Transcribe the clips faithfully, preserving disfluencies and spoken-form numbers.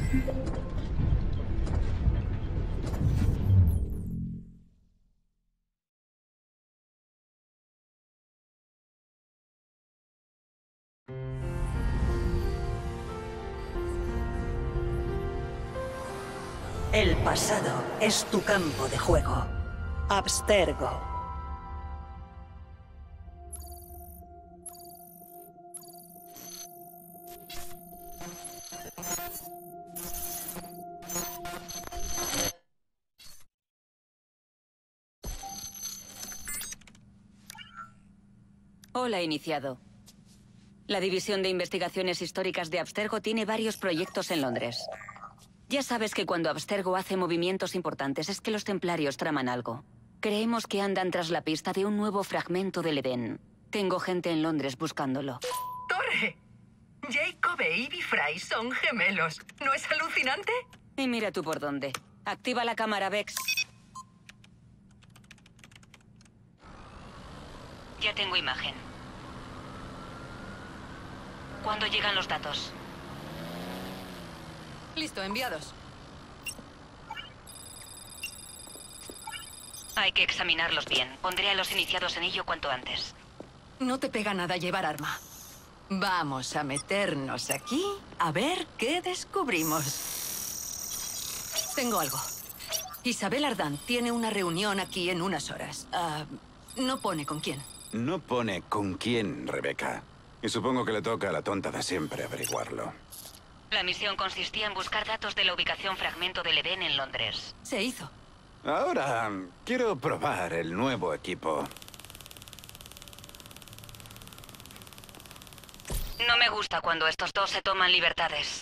El pasado es tu campo de juego. Abstergo. Hola, iniciado. La División de Investigaciones Históricas de Abstergo tiene varios proyectos en Londres. Ya sabes que cuando Abstergo hace movimientos importantes es que los templarios traman algo. Creemos que andan tras la pista de un nuevo fragmento del Edén. Tengo gente en Londres buscándolo. ¡Torre! Jacob e Ivy Fry son gemelos. ¿No es alucinante? Y mira tú por dónde. Activa la cámara, Vex. Ya tengo imagen. ¿Cuándo llegan los datos? Listo, enviados. Hay que examinarlos bien. Pondré a los iniciados en ello cuanto antes. No te pega nada llevar arma. Vamos a meternos aquí a ver qué descubrimos. Tengo algo. Isabel Ardán tiene una reunión aquí en unas horas. Uh, no pone con quién. No pone con quién, Rebecca. Y supongo que le toca a la tonta de siempre averiguarlo. La misión consistía en buscar datos de la ubicación fragmento del Edén en Londres. Se hizo. Ahora, quiero probar el nuevo equipo. No me gusta cuando estos dos se toman libertades.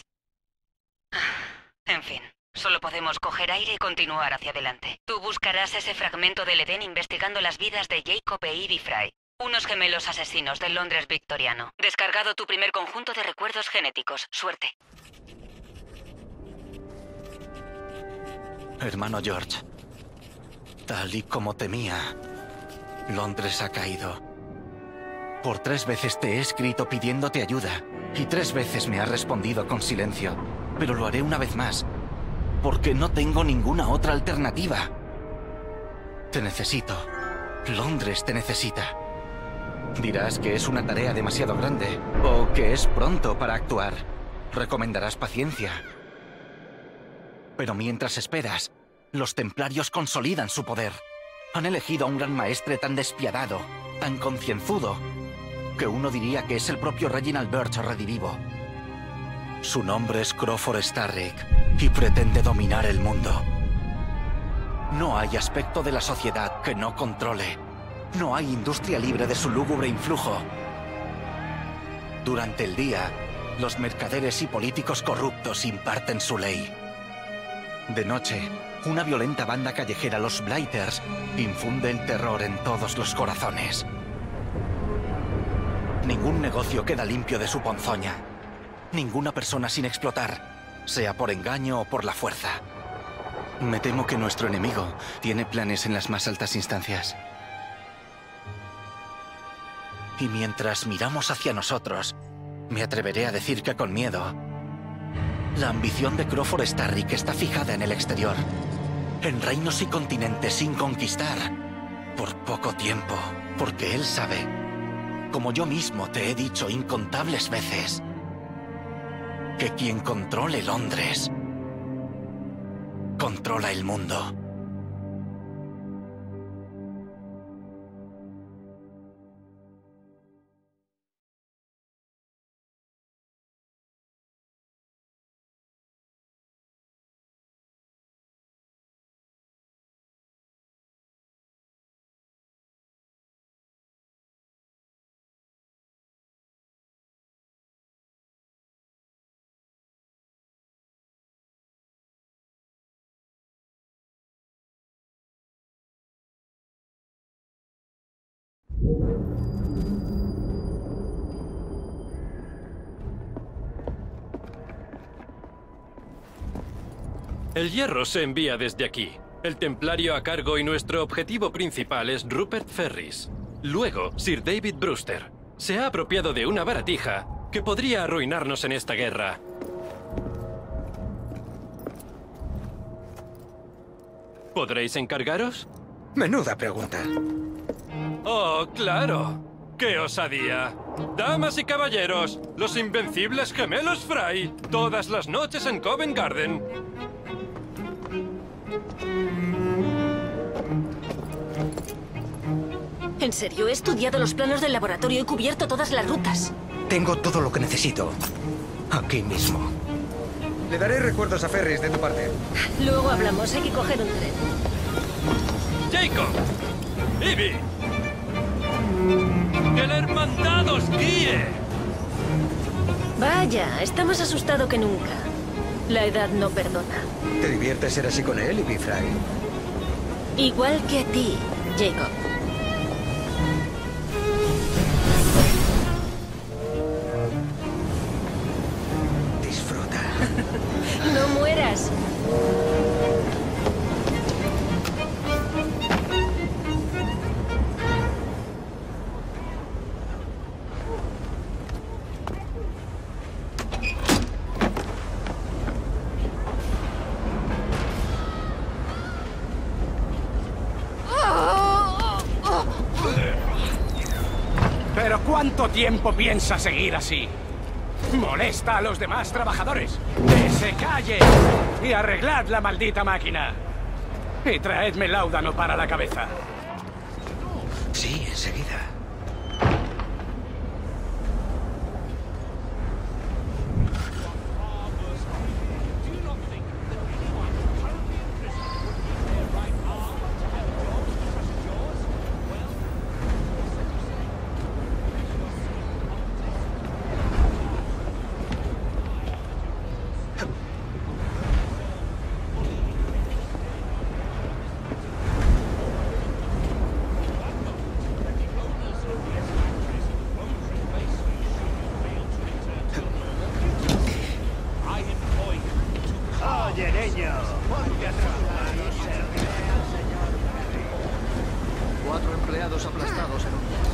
En fin, solo podemos coger aire y continuar hacia adelante. Tú buscarás ese fragmento del Edén investigando las vidas de Jacob e Ivy Fry. Unos gemelos asesinos del Londres victoriano. Descargado tu primer conjunto de recuerdos genéticos. Suerte. Hermano George, tal y como temía, Londres ha caído. Por tres veces te he escrito pidiéndote ayuda, y tres veces me has respondido con silencio. Pero lo haré una vez más, porque no tengo ninguna otra alternativa. Te necesito. Londres te necesita. Dirás que es una tarea demasiado grande, o que es pronto para actuar. Recomendarás paciencia. Pero mientras esperas, los templarios consolidan su poder. Han elegido a un gran maestre tan despiadado, tan concienzudo, que uno diría que es el propio Reginald Birch redivivo. Su nombre es Crawford Starrick, y pretende dominar el mundo. No hay aspecto de la sociedad que no controle. No hay industria libre de su lúgubre influjo. Durante el día, los mercaderes y políticos corruptos imparten su ley. De noche, una violenta banda callejera, los Blighters, infunde el terror en todos los corazones. Ningún negocio queda limpio de su ponzoña. Ninguna persona sin explotar, sea por engaño o por la fuerza. Me temo que nuestro enemigo tiene planes en las más altas instancias. Y mientras miramos hacia nosotros, me atreveré a decir que con miedo, la ambición de Crawford Starrick está fijada en el exterior, en reinos y continentes sin conquistar, por poco tiempo, porque él sabe, como yo mismo te he dicho incontables veces, que quien controle Londres, controla el mundo. El hierro se envía desde aquí. El templario a cargo y nuestro objetivo principal es Rupert Ferris. Luego, Sir David Brewster. Se ha apropiado de una baratija que podría arruinarnos en esta guerra. ¿Podréis encargaros? Menuda pregunta. Oh, claro. ¡Qué osadía! Damas y caballeros, los invencibles gemelos Fry, todas las noches en Covent Garden. En serio, he estudiado los planos del laboratorio y he cubierto todas las rutas. Tengo todo lo que necesito. Aquí mismo. Le daré recuerdos a Ferris de tu parte. Luego hablamos, hay que coger un tren. ¡Jacob! ¡Ivy! ¡Que la hermandad os guíe! Vaya, está más asustado que nunca. La edad no perdona. ¿Te divierte ser así con él, Ivy Fry? Igual que a ti, Jacob. Disfruta. No mueras. ¿Pero cuánto tiempo piensa seguir así? Molesta a los demás trabajadores. ¡Que se callen! Y arreglad la maldita máquina. Y traedme láudano para la cabeza. Sí, enseguida. Oye, niño, ponte a trabajar y serviré al señor. Cuatro empleados aplastados en un mes.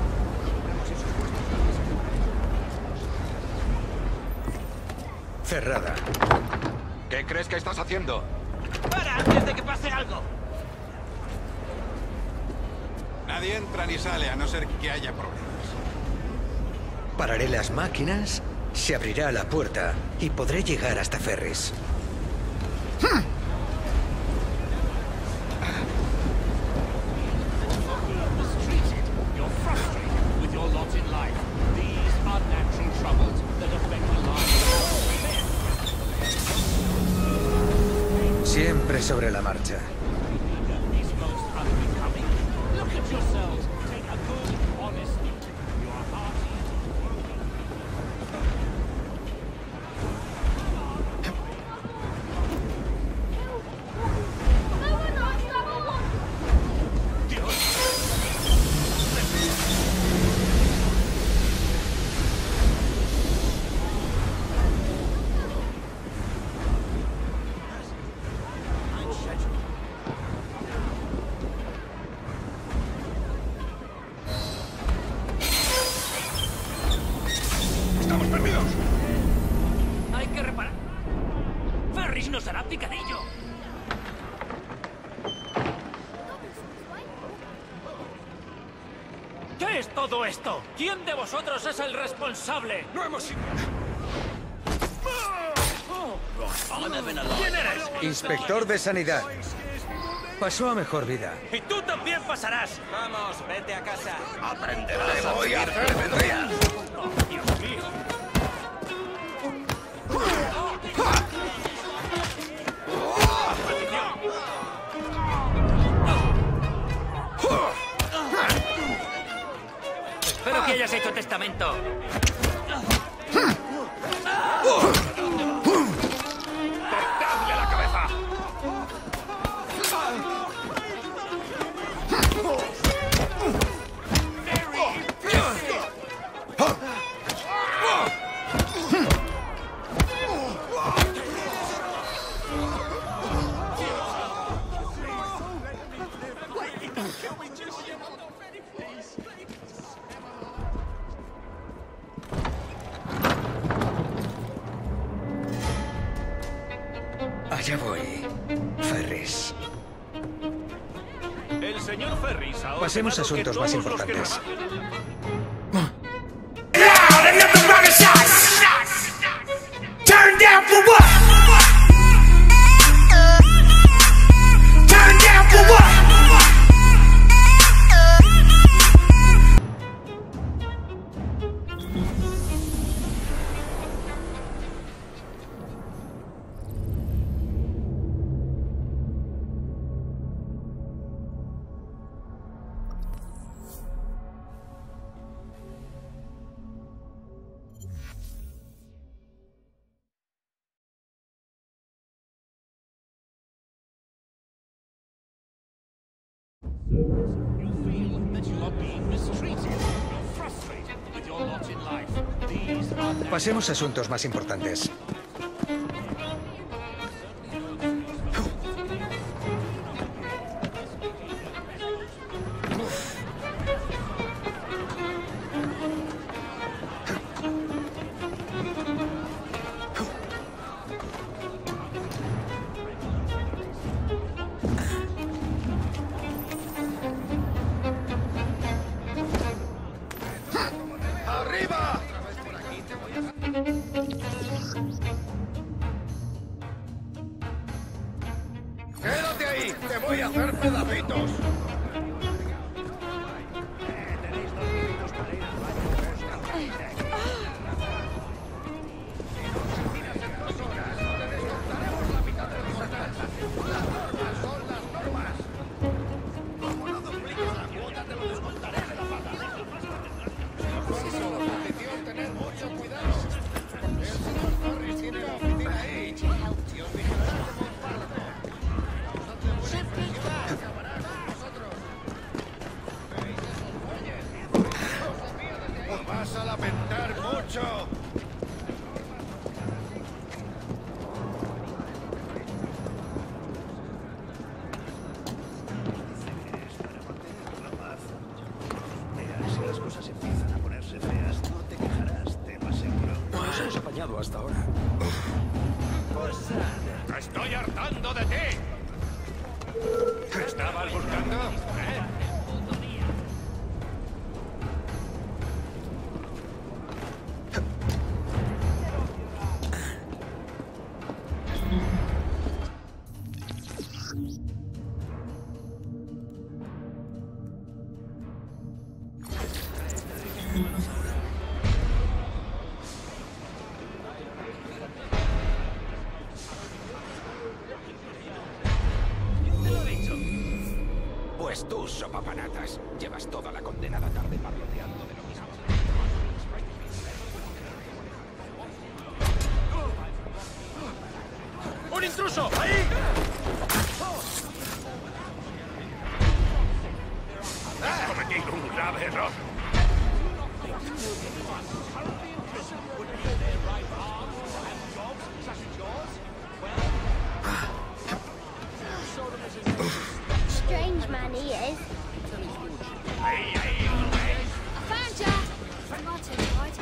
Cerrada. ¿Qué crees que estás haciendo? ¡Para antes de que pase algo! Nadie entra ni sale a no ser que haya problemas. Pararé las máquinas, se abrirá la puerta y podré llegar hasta Ferris. Siempre sobre la marcha. ¡Estamos perdidos! Hay que reparar. Ferris nos hará picadillo. ¿Qué es todo esto? ¿Quién de vosotros es el responsable? ¡No hemos... ¿Quién eres? Inspector de Sanidad. Pasó a mejor vida. Y tú también pasarás. Vamos, vete a casa. Aprenderás a voy a hacer vendría. Dios mío. Espero que hayas hecho testamento. ¡Cortadle la cabeza! Allá voy, Ferris. señor Ferris ha Pasemos a ordenado que asuntos más todos los que importantes. Turn down for what? Turn down for what? Pasemos a asuntos más importantes. ¡Arriba! ¡Quédate ahí! ¡Te voy a hacer pedacitos! ¡Vas a lamentar mucho! Mira, si las cosas empiezan a ponerse feas, no te quejarás, te lo aseguro. Nos hemos apañado hasta ahora. ¡Estoy hartando de ti! ¿Qué estabas buscando? ¿Eh? Pues tú, sopapanatas, llevas toda la condenada tarde parloteando de lo mismo. ¡Un intruso! ¡Ahí! Has cometido un grave error. Strange man he is. Ahí, ahí, ¿lo ves? I found ya! Martin, right?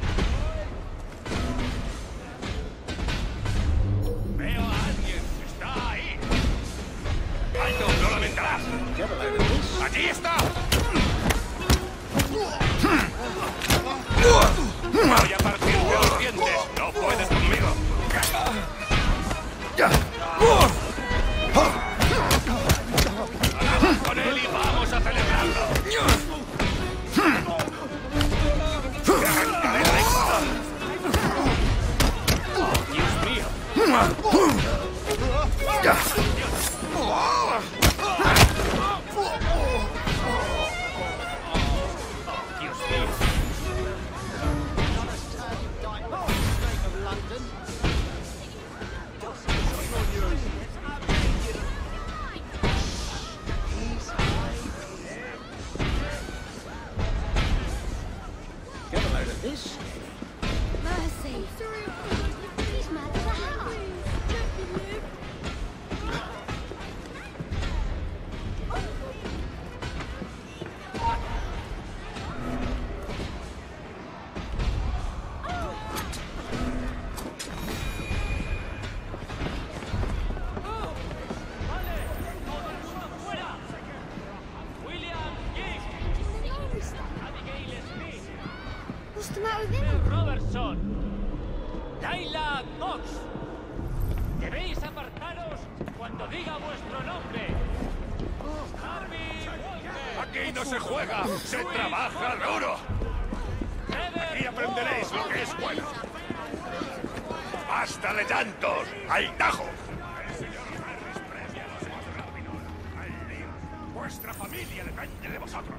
Veo a alguien. Está ahí. ¡Alto! ¡No lo lamentarás! ¡Allí está! Voy a partir Fox. Debéis apartaros cuando diga vuestro nombre. Harvey Walker. Aquí no se juega, se trabaja duro. Aquí aprenderéis lo que es bueno. ¡Basta de llantos! ¡Al tajo! El señor Ferris premia a los más rápidos. ¡Al lío! Vuestra familia depende de vosotros.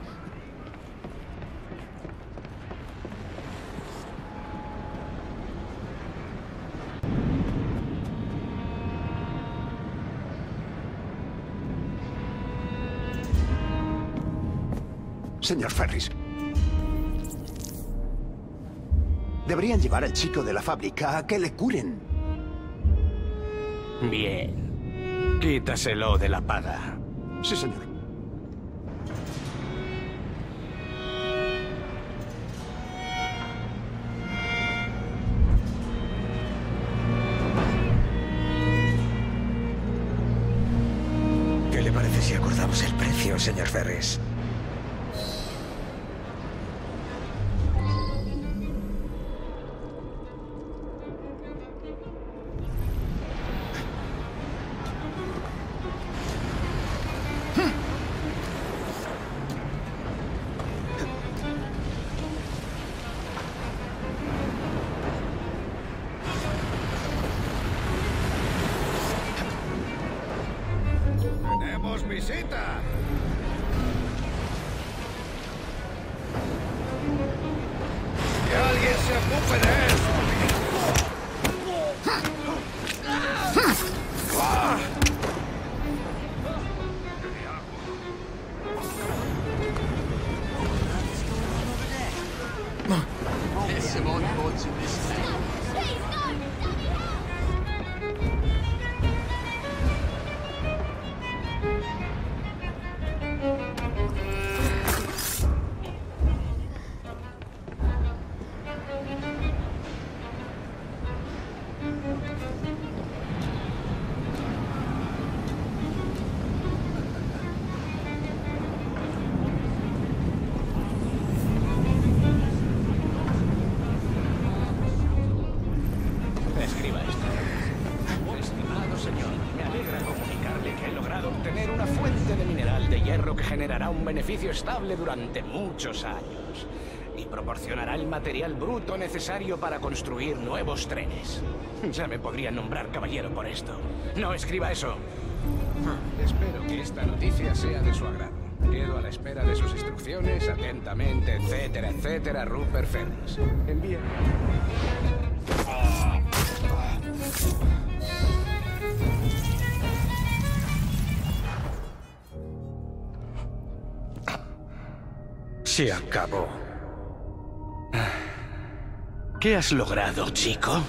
Señor Ferris. Deberían llevar al chico de la fábrica a que le curen. Bien. Quítaselo de la paga. Sí, señor. ¿Qué le parece si acordamos el precio, señor Ferris? ¡Tenemos visita! ¡Que alguien se ocupe de eso! There's some odd bods in this thing. Escriba esto. Estimado señor, me alegra comunicarle que he logrado obtener una fuente de mineral de hierro que generará un beneficio estable durante muchos años y proporcionará el material bruto necesario para construir nuevos trenes. Ya me podrían nombrar caballero por esto. No escriba eso. Espero que esta noticia sea de su agrado. Quedo a la espera de sus instrucciones, atentamente, etcétera, etcétera, Rupert Ferris. Envíe. Se acabó. ¿Qué has logrado, chico?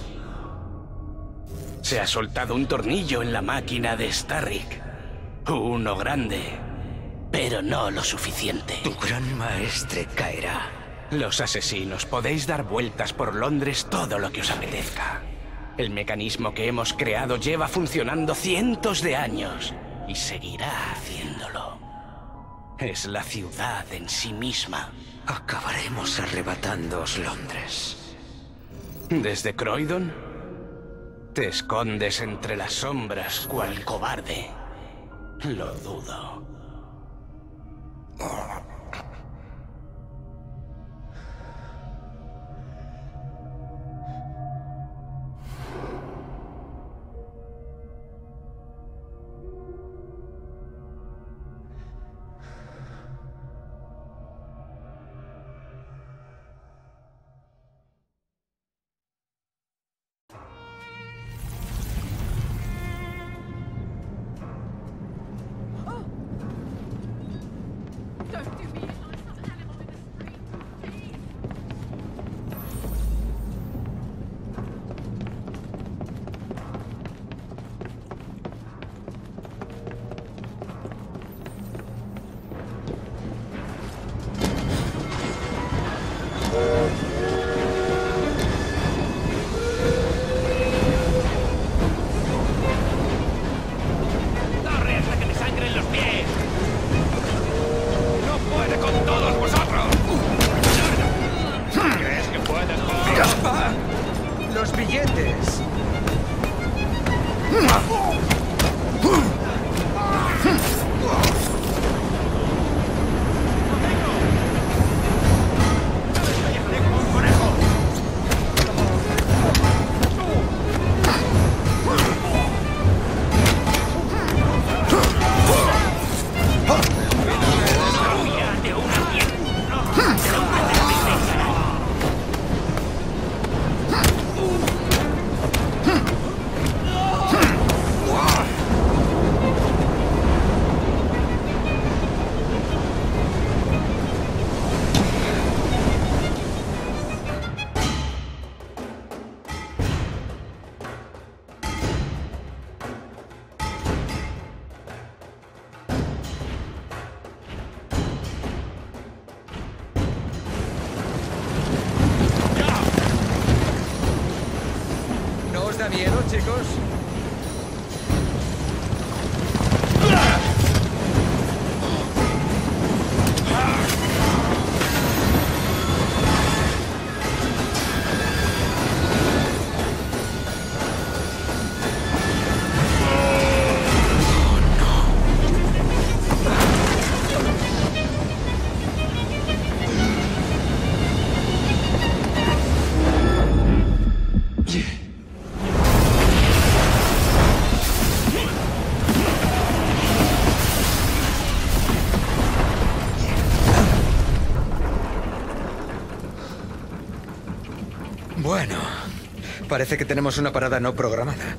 Se ha soltado un tornillo en la máquina de Starrick. Uno grande, pero no lo suficiente. Tu gran maestre caerá. Los asesinos podéis dar vueltas por Londres todo lo que os apetezca. El mecanismo que hemos creado lleva funcionando cientos de años y seguirá haciéndolo. Es la ciudad en sí misma. Acabaremos arrebatándoos Londres. ¿Desde Croydon? Te escondes entre las sombras, cual cobarde. Lo dudo. ¡Corre hasta que me sangren los pies! ¡No puede con todos vosotros! ¿Crees que puedes conmigo? ¡Los billetes! ¿Da miedo, chicos? Bueno, parece que tenemos una parada no programada.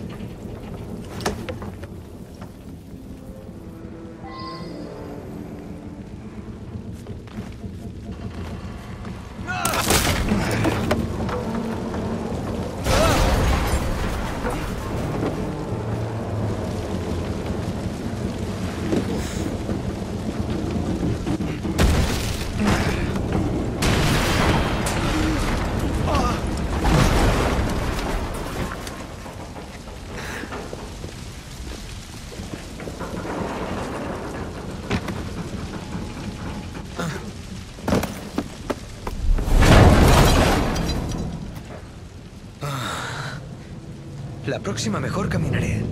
La próxima mejor caminaré.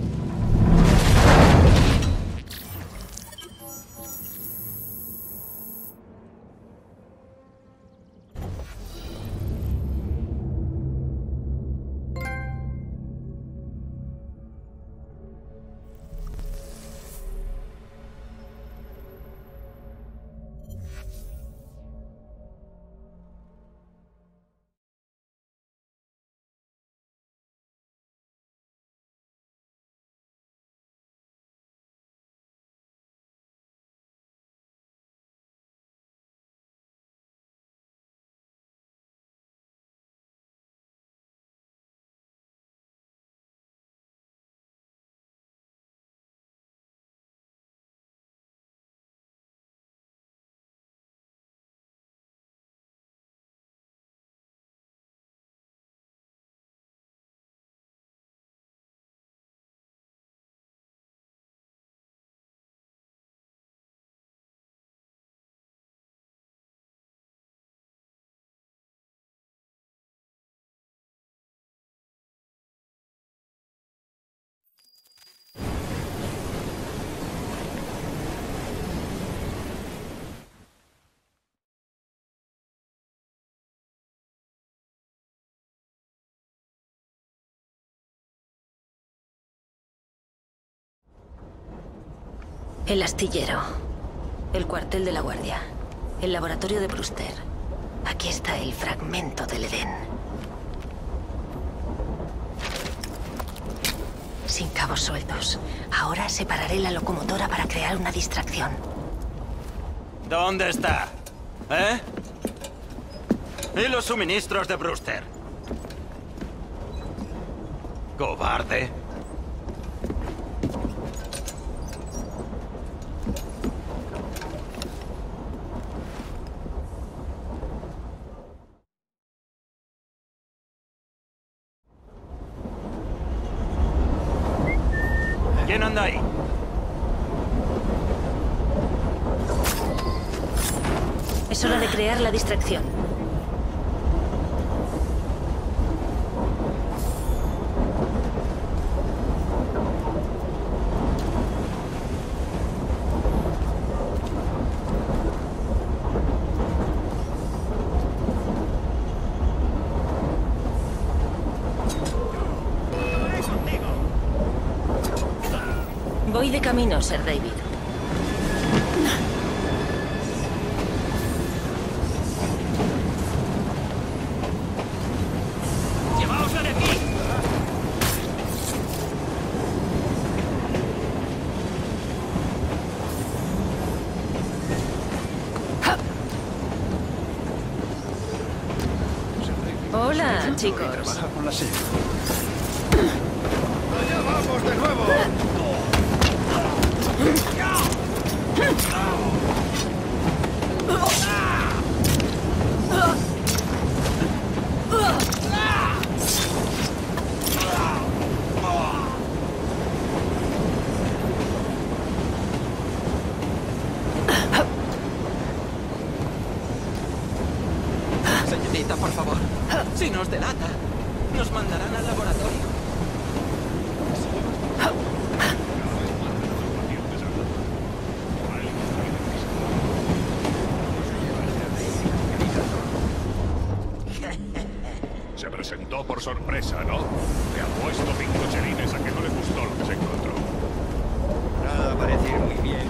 El astillero. El cuartel de la guardia. El laboratorio de Brewster. Aquí está el fragmento del Edén. Sin cabos sueltos. Ahora separaré la locomotora para crear una distracción. ¿Dónde está? ¿Eh? ¿Y los suministros de Brewster? ¡Cobarde! ¿Quién anda ahí? Es hora de crear la distracción. Voy de camino, Sir David. ¡Llevaosla de aquí! Hola, chicos. Trabaja con la serie. ¡Allá vamos de nuevo! Señorita, por favor. Si nos delata, nos mandarán al laboratorio. Se presentó por sorpresa, ¿no? Le apuesto cinco chelines a que no le gustó lo que se encontró. Nada parece ir muy bien.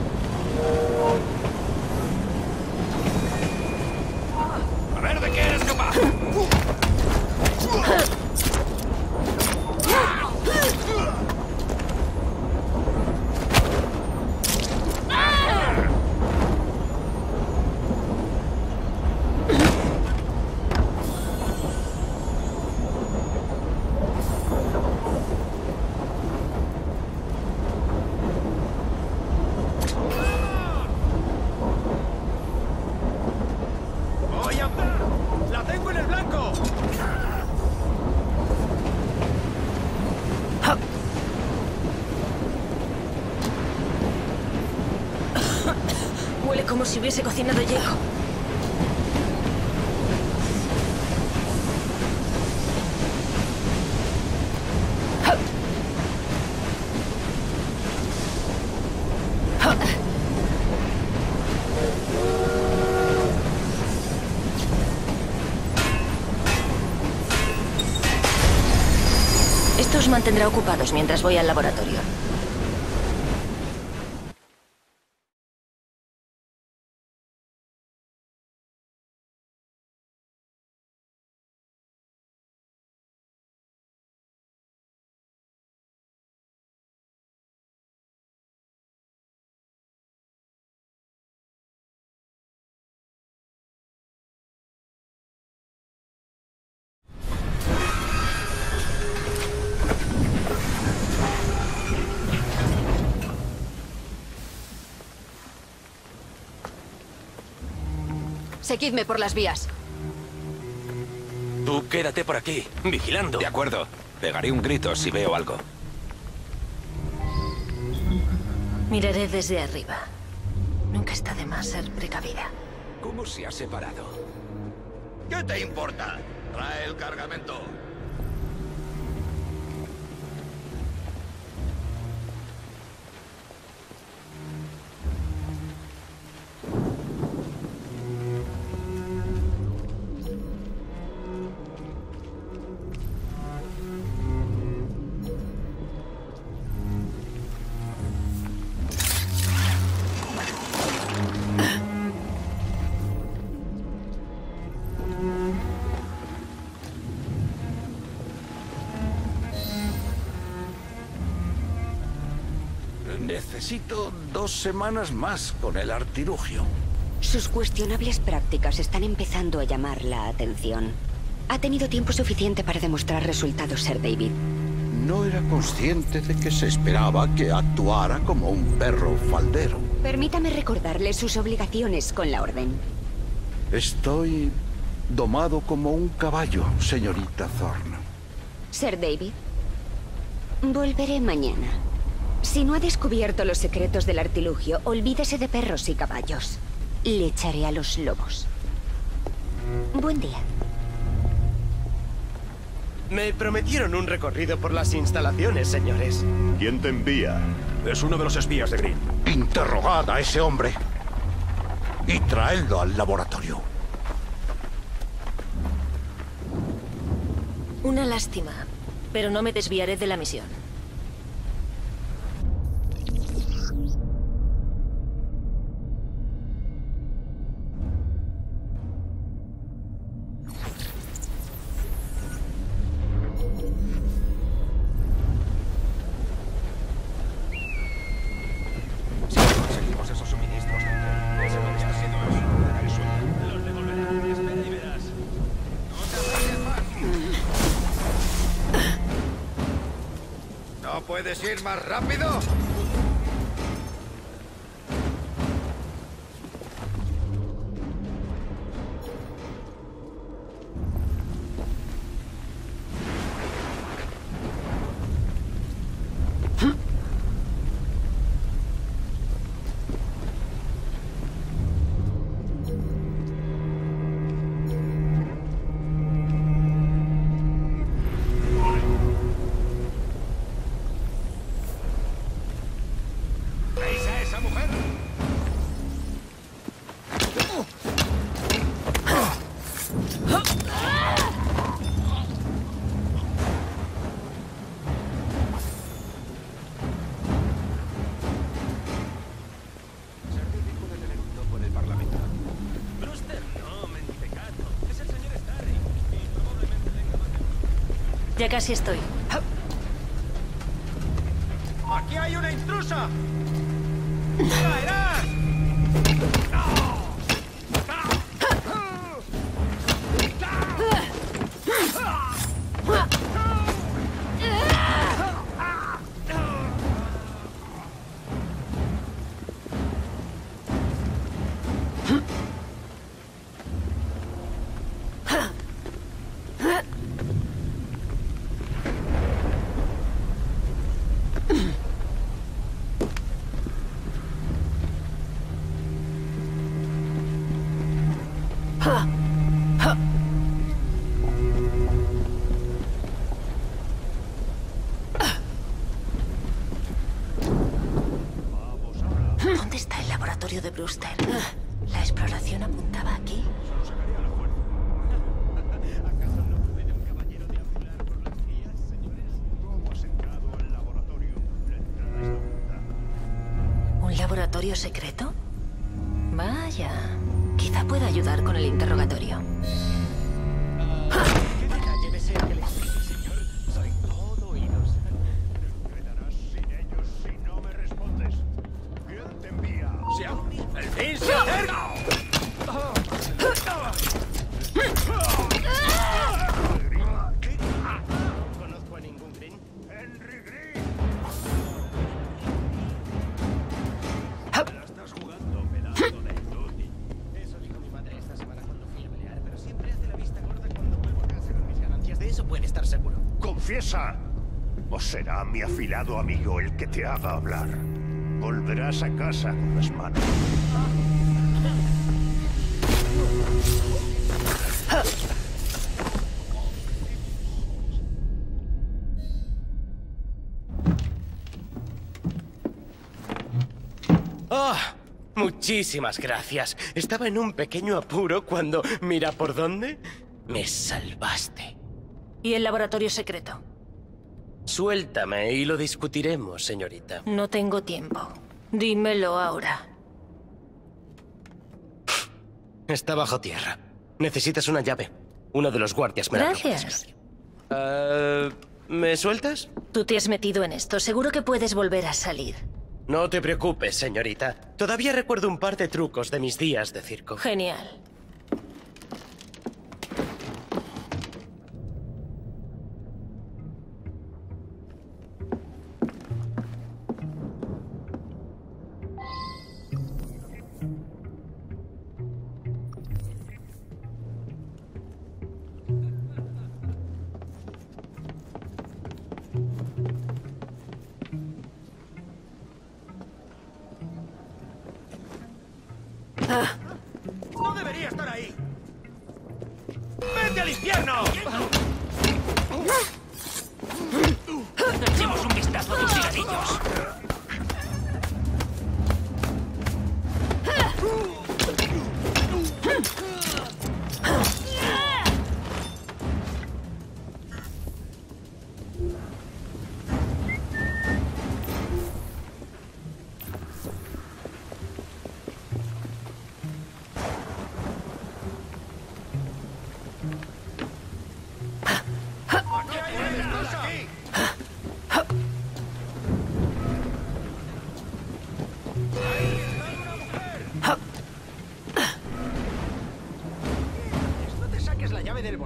A ver de qué eres capaz. ¡Voy a... ¡La tengo en el blanco! Huele como si hubiese cocinado hielo. Esto os mantendrá ocupados mientras voy al laboratorio. Seguidme por las vías. Tú quédate por aquí, vigilando. De acuerdo. Pegaré un grito si veo algo. Miraré desde arriba. Nunca está de más ser precavida. ¿Cómo se ha separado? ¿Qué te importa? Trae el cargamento. Necesito dos semanas más con el artilugio. Sus cuestionables prácticas están empezando a llamar la atención. Ha tenido tiempo suficiente para demostrar resultados, Sir David. No era consciente de que se esperaba que actuara como un perro faldero. Permítame recordarle sus obligaciones con la Orden. Estoy domado como un caballo, señorita Thorne. Sir David, volveré mañana. Si no ha descubierto los secretos del artilugio, olvídese de perros y caballos. Le echaré a los lobos. Buen día. Me prometieron un recorrido por las instalaciones, señores. ¿Quién te envía? Es uno de los espías de Green. Interrogad a ese hombre y traedlo al laboratorio. Una lástima, pero no me desviaré de la misión. ¿No puedes ir más rápido? Ya casi estoy. ¡Aquí hay una intrusa! ¡Caerás! ¿Dónde está el laboratorio de Brewster? La exploración apuntaba aquí. ¿Un laboratorio secreto? Vaya. Quizá pueda ayudar con el interrogatorio. ¡El fin se acerca! No conozco a ningún Green. ¡Henry Green! Te la estás jugando, pedazo de inútil. Eso dijo mi madre esta semana cuando fui a pelear, pero siempre hace la vista gorda cuando vuelvo a casa con mis ganancias. De eso puede estar seguro. ¡Confiesa! ¿O será mi afilado amigo el que te haga hablar? Volverás a casa con las manos. ¡Oh! Muchísimas gracias. Estaba en un pequeño apuro cuando, mira por dónde, me salvaste. ¿Y el laboratorio secreto? Suéltame y lo discutiremos, señorita. No tengo tiempo. Dímelo ahora. Está bajo tierra. Necesitas una llave. Uno de los guardias me la Gracias. Uh, ¿Me sueltas? Tú te has metido en esto. Seguro que puedes volver a salir. No te preocupes, señorita. Todavía recuerdo un par de trucos de mis días de circo. Genial. ¡No debería estar ahí! ¡Vete al infierno! Echemos un vistazo a tus cigarrillos.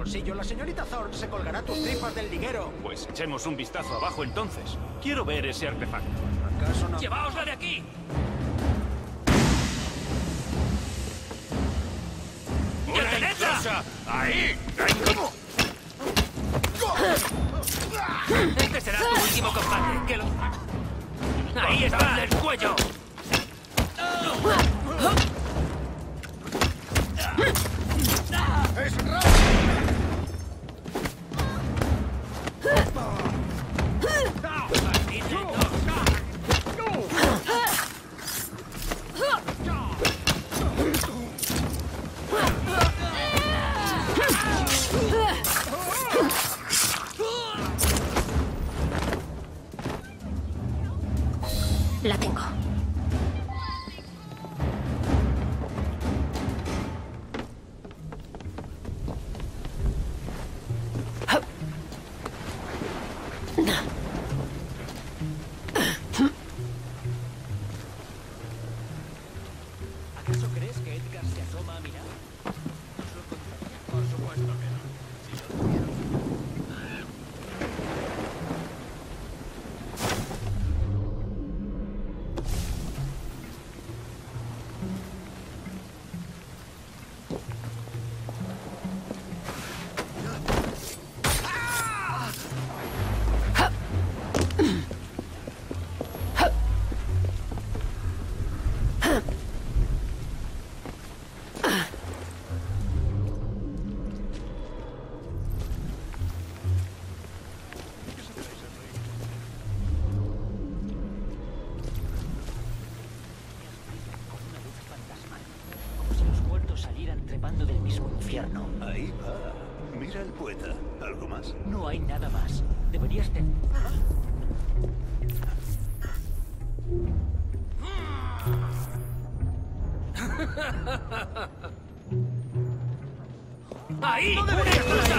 bolsillo, la señorita Thorne se colgará tus tripas del liguero. Pues echemos un vistazo abajo entonces. Quiero ver ese artefacto. ¿Acaso no? ¡Llevaosla de aquí! ¡Una intrusa! ¡Ahí! Este será tu último combate. Que lo... ¡Ahí está! ¡El cuello! ¡Es La tengo. ¿Acaso crees que Edgar se asoma a mirar? Por supuesto que no. Si lo tuviera... Trepando del mismo infierno. Ahí va. Mira el poeta. ¿Algo más? No hay nada más. Deberías tener... ¡Ahí! ¡Una intrusa!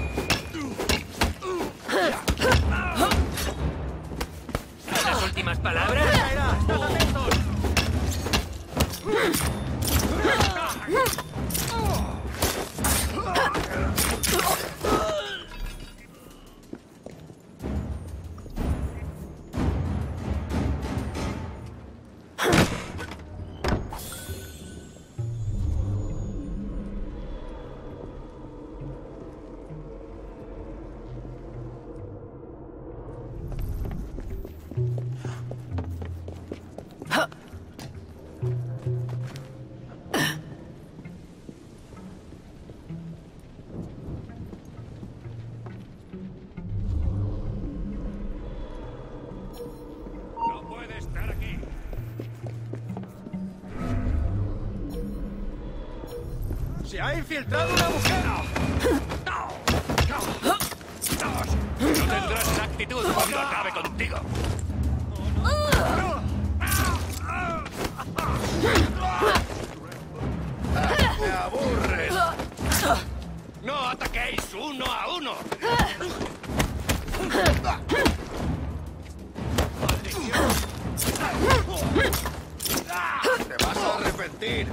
¿Las últimas palabras? ¡Se ha infiltrado una mujer! No tendrás la actitud cuando acabe contigo. ¡Me aburres! ¡No ataquéis uno a uno! ¡Te vas a arrepentir!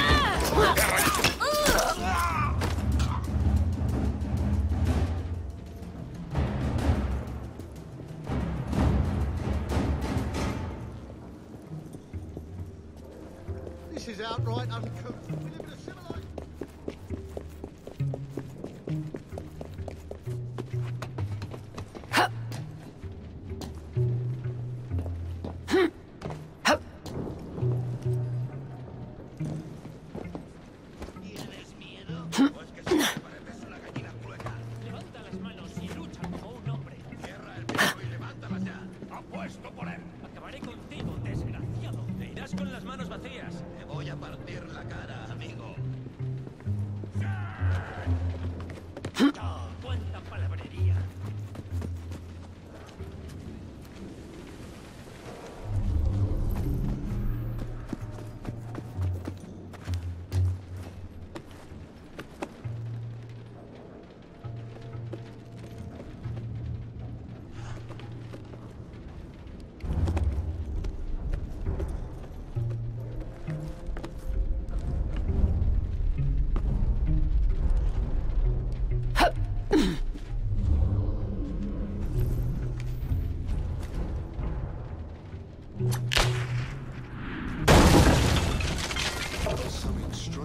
This is outright uncouth. We live in a civilized... ¿Tienes miedo? ¿O es que si te pareces una gallina clueca? Levanta las manos y lucha como un hombre. Cierra el pico y levántalas ya. Apuesto por él. Acabaré contigo, desgraciado. Te irás con las manos vacías. Te voy a partir la cara, amigo.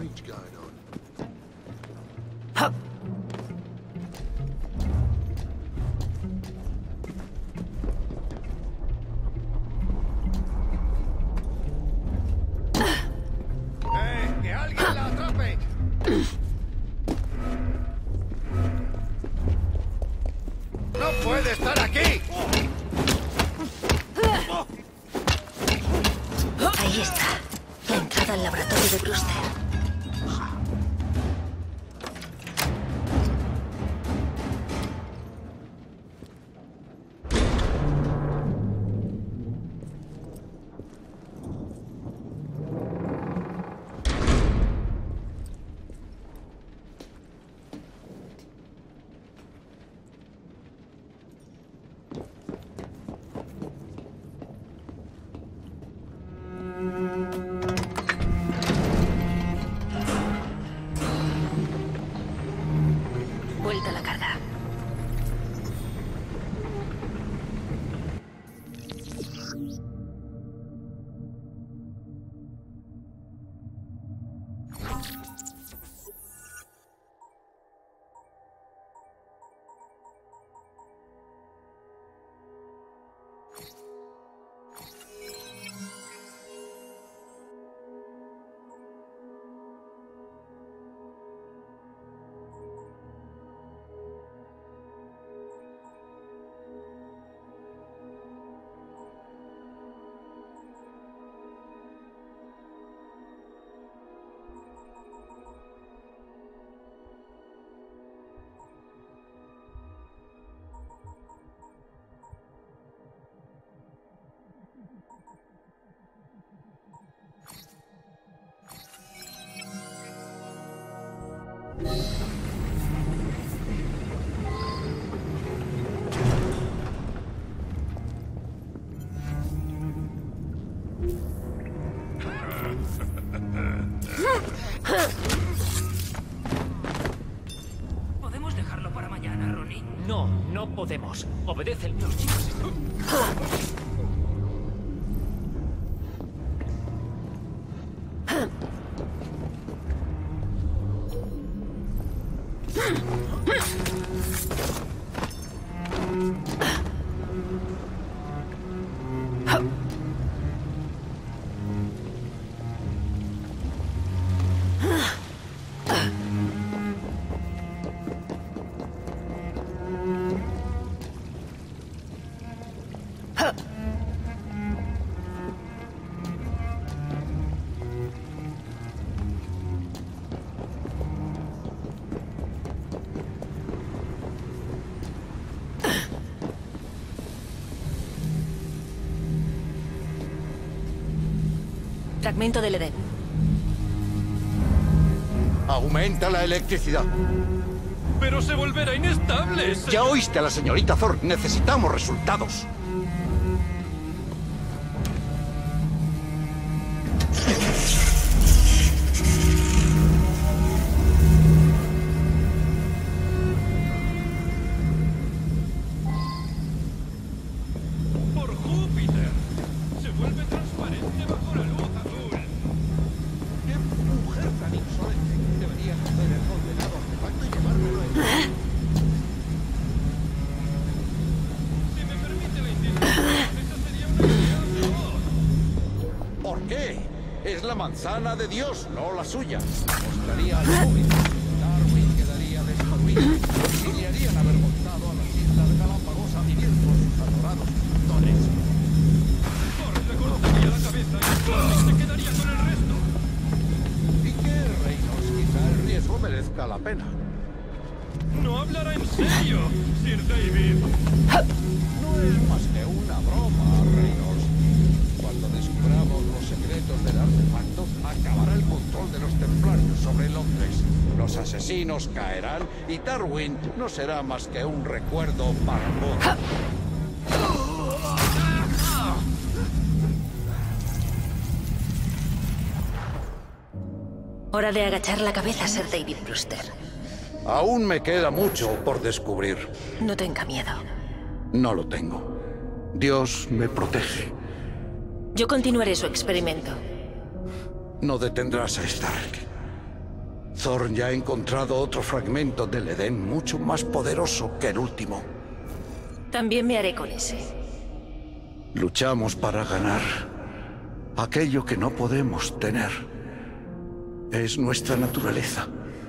strange going on. ¡Eh! ¡Que alguien la atrape! ¡No puede estar aquí! Ahí está. La entrada al laboratorio de Brewster. Vuelta a la carga. ¿Podemos dejarlo para mañana, Ronnie? No, no podemos. Obedecen los chicos. Fragmento del Edén. Aumenta la electricidad. Pero se volverá inestable. Ya oíste a la señorita Thor. Necesitamos resultados. Por Júpiter. Se vuelve transparente bajo la luz azul. ¡Qué mujer tan insolente! Deberías hacer el condenado artefacto y llevármelo en... Si me permite la insistencia, esa sería una idea mejor. ¿Por qué? Es la manzana de Dios, no la suya. Mostraría al Hobbit. Darwin quedaría destruido. Y le harían avergonzado a las Islas Galápagos a vivir con sus adorados pintores. Thor le cortaría la cabeza y Scotty se quedaría con el resto. ¿Y qué, Reynolds? Quizá el riesgo merezca la pena. No hablará en serio, Sir David. No es más que una broma, Reynolds. Cuando descubramos los secretos del artefacto, acabará el control de los templarios sobre Londres. Los asesinos caerán y Darwin no será más que un recuerdo vagabundo. Hora de agachar la cabeza, Sir David Brewster. Aún me queda mucho por descubrir. No tenga miedo. No lo tengo. Dios me protege. Yo continuaré su experimento. No detendrás a Stark. Zorn ya ha encontrado otro fragmento del Edén mucho más poderoso que el último. También me haré con ese. Luchamos para ganar aquello que no podemos tener. Es nuestra naturaleza.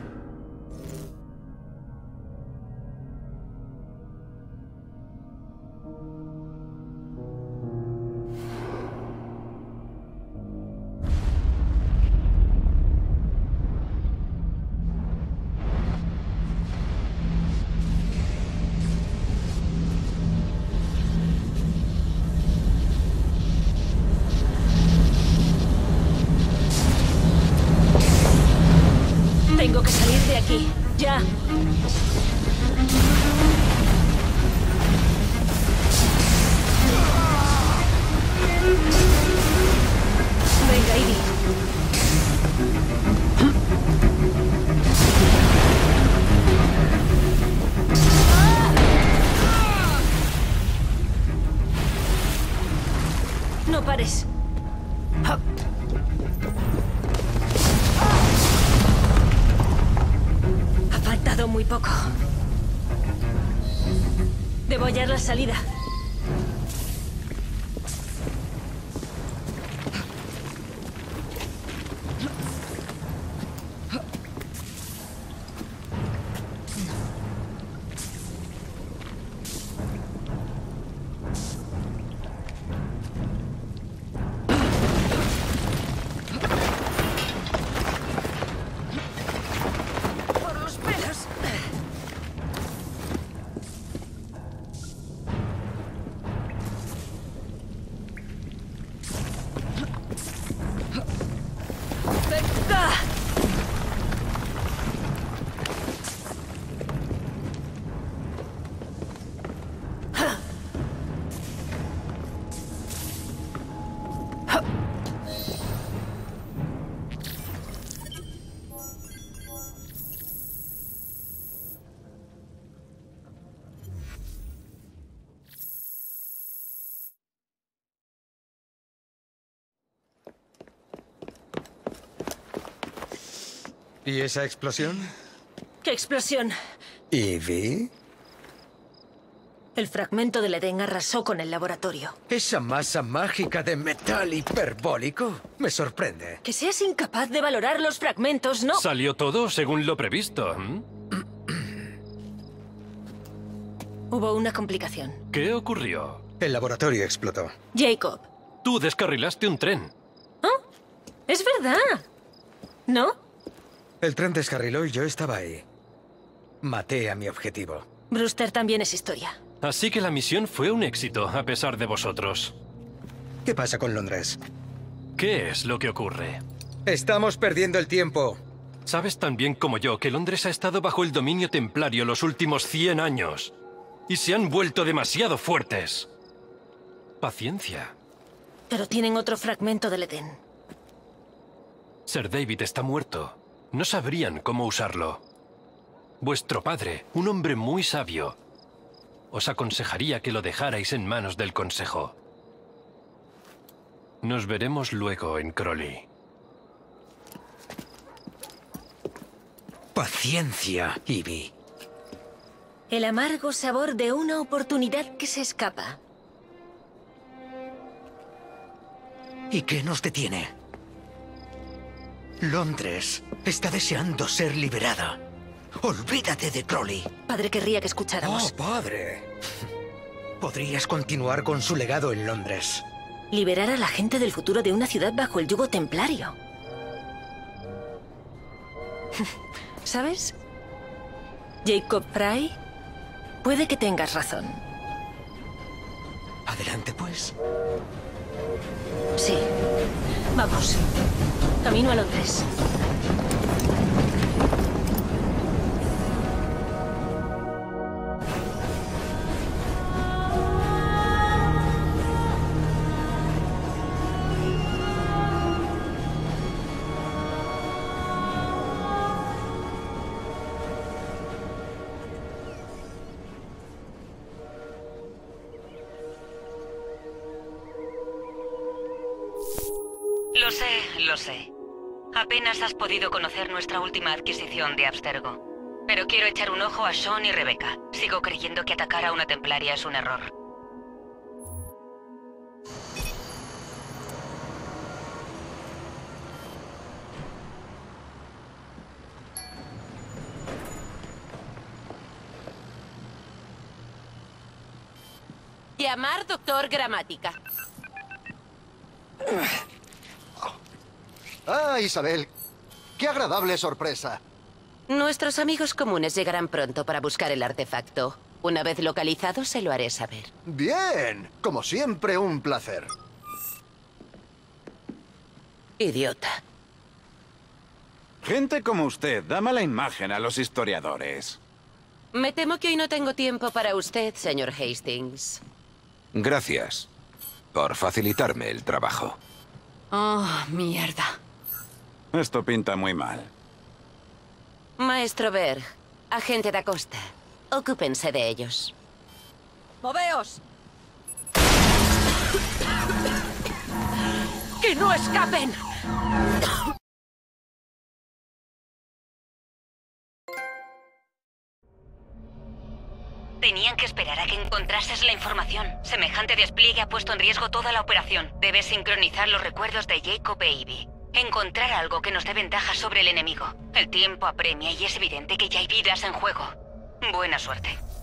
Tengo que salir de aquí. Ya. Venga, Ivy. No pares. Ha faltado muy poco. Debo hallar la salida. Por los pelos. ¡Venga! ¿Y esa explosión? ¿Qué explosión? ¿Ivy? El fragmento del Edén arrasó con el laboratorio. ¿Esa masa mágica de metal hiperbólico? Me sorprende. Que seas incapaz de valorar los fragmentos, ¿no? Salió todo según lo previsto. ¿m? Hubo una complicación. ¿Qué ocurrió? El laboratorio explotó. Jacob. Tú descarrilaste un tren. Es verdad. ¿No? El tren descarriló y yo estaba ahí. Maté a mi objetivo. Brewster también es historia. Así que la misión fue un éxito, a pesar de vosotros. ¿Qué pasa con Londres? ¿Qué es lo que ocurre? Estamos perdiendo el tiempo. Sabes tan bien como yo que Londres ha estado bajo el dominio templario los últimos cien años. Y se han vuelto demasiado fuertes. Paciencia. Pero tienen otro fragmento del Edén. Sir David está muerto. No sabrían cómo usarlo. Vuestro padre, un hombre muy sabio, os aconsejaría que lo dejarais en manos del Consejo. Nos veremos luego en Crowley. Paciencia, Ivy. El amargo sabor de una oportunidad que se escapa. ¿Y qué nos detiene? Londres está deseando ser liberada. Olvídate de Crowley. Padre querría que escucháramos. Oh, padre. Podrías continuar con su legado en Londres. Liberar a la gente del futuro de una ciudad bajo el yugo templario. ¿Sabes? Jacob Fry, puede que tengas razón. Adelante, pues. Sí. Vamos. Camino a Londres. Lo sé, lo sé. Apenas has podido conocer nuestra última adquisición de Abstergo. Pero quiero echar un ojo a Sean y Rebecca. Sigo creyendo que atacar a una templaria es un error. Llamar doctor Gramática. Ah, Isabel. Qué agradable sorpresa. Nuestros amigos comunes llegarán pronto para buscar el artefacto. Una vez localizado, se lo haré saber. Bien. Como siempre, un placer. Idiota. Gente como usted da mala imagen a los historiadores. Me temo que hoy no tengo tiempo para usted, señor Hastings. Gracias por facilitarme el trabajo. Oh, mierda. Esto pinta muy mal. Maestro Berg, agente da Costa, ocúpense de ellos. ¡Moveos! ¡Que no escapen! Tenían que esperar a que encontrases la información. Semejante despliegue ha puesto en riesgo toda la operación. Debes sincronizar los recuerdos de Jacob e Ivy. Encontrar algo que nos dé ventaja sobre el enemigo. El tiempo apremia y es evidente que ya hay vidas en juego. Buena suerte.